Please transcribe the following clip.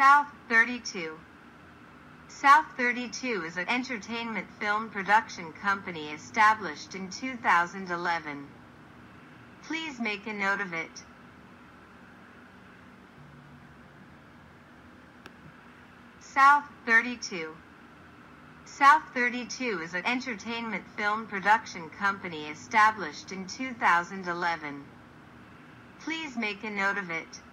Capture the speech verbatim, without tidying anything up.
South thirty-two. South thirty-two is an entertainment film production company established in two thousand eleven. Please make a note of it. South thirty-two. South thirty-two is an entertainment film production company established in two thousand eleven. Please make a note of it.